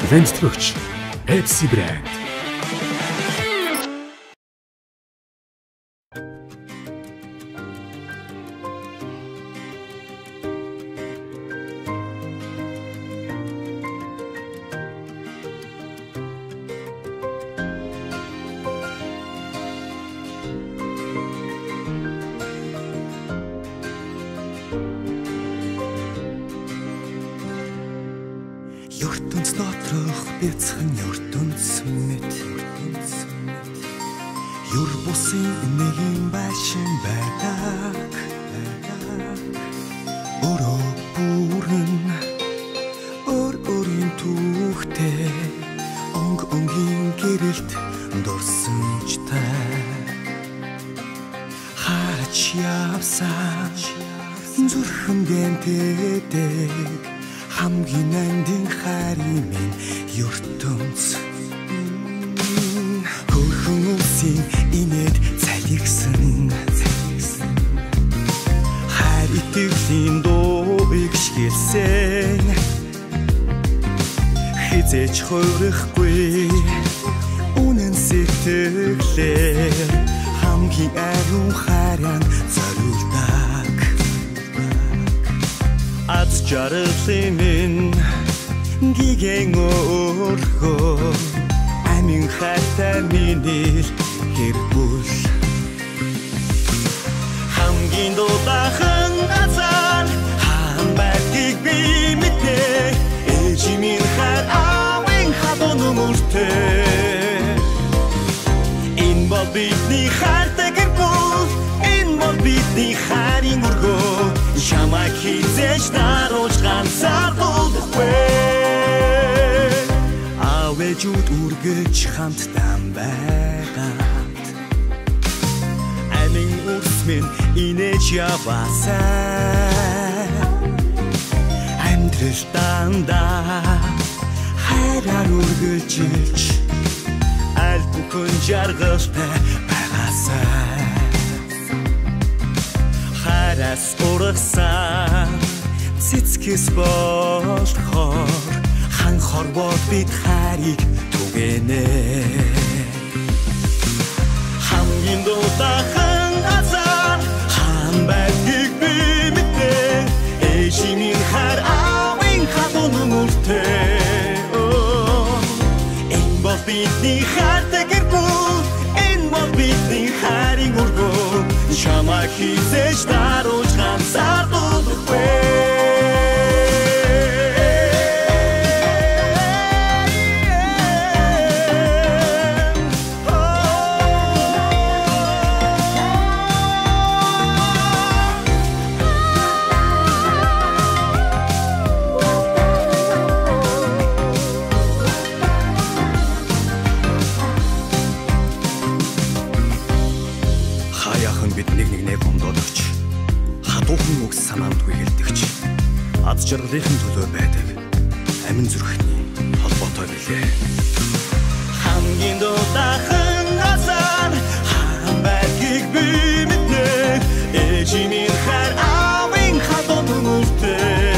Брэндтгэгч Pepsi брэнд. ертөнц доторх бяцхан ертөнц мэт юр бусын нэг юм байшин байдаг өрөө бүрэн өрийн түүхтэй онгийн гэрэлт дурсамж тай хач явсан зүрхэн гэнтэдэг хамгийн нандин харин минь ертөнц хөрхөн үсийн инээд цалигсан хайр итгэлийн дууг шгэлсэн хизээч хөрөхгүй үнэн сэтгэлээр хамгийн ариун харин зориулдаг аз жаргалын минь гигэн өргөө амин хайртай миний хэрбүүл хамгийн дулаахан газар хаан байдгийг би мэдээ ээжийн хайр авин хадон мөртэй энэ бол бидний хайртай гэрбүүл энэ бол бидний хайрын өргөө чамайг хизээж даруулж ганцаардуулахгүй авэжүүд үргэж хамтдан байгаад амин үс минь инээж яваасай амьдрал дандаа хайраар үргэлжилж аль бүхэн жаргалтай байгаасай хайраас ургасан цэцгэс болохоор хан хорвоод бид хайрыг түгэнэ хамгийн дулаахан газар хаан байдгийг би мэдээ ээжийн хайр авин хадун мөртэй энэ бол бидний хайртай гэрбүүл энэ бол бидний хайрын өргөө чамайг хизээж даруулж ганцаардуулахгүй аз жаргалын төлөө байдаг амин зүрхний холбоотой билээ хамгийн дулаахан газар хаан байдгийг би мэдээ ээжийн хайр авин хадон мөртэй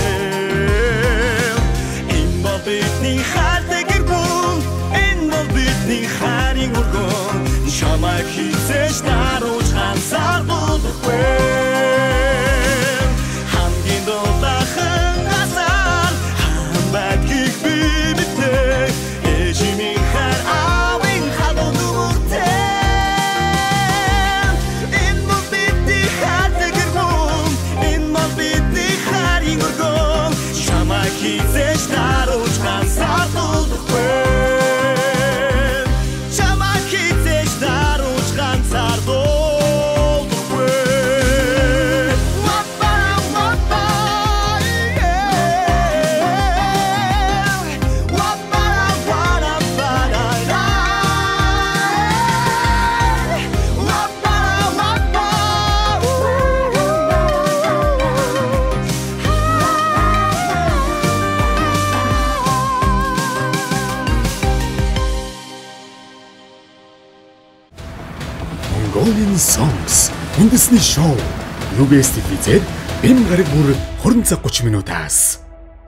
энэ бол бидний хайртай гэрбүүл энэ бол бидний хайрын өргөө чамайг хизээж даруулж ганцаардуулахгүй Songs үндэсний шоу UBS TV-ээр бэм гараг бүр 20 цаг 30 минутаас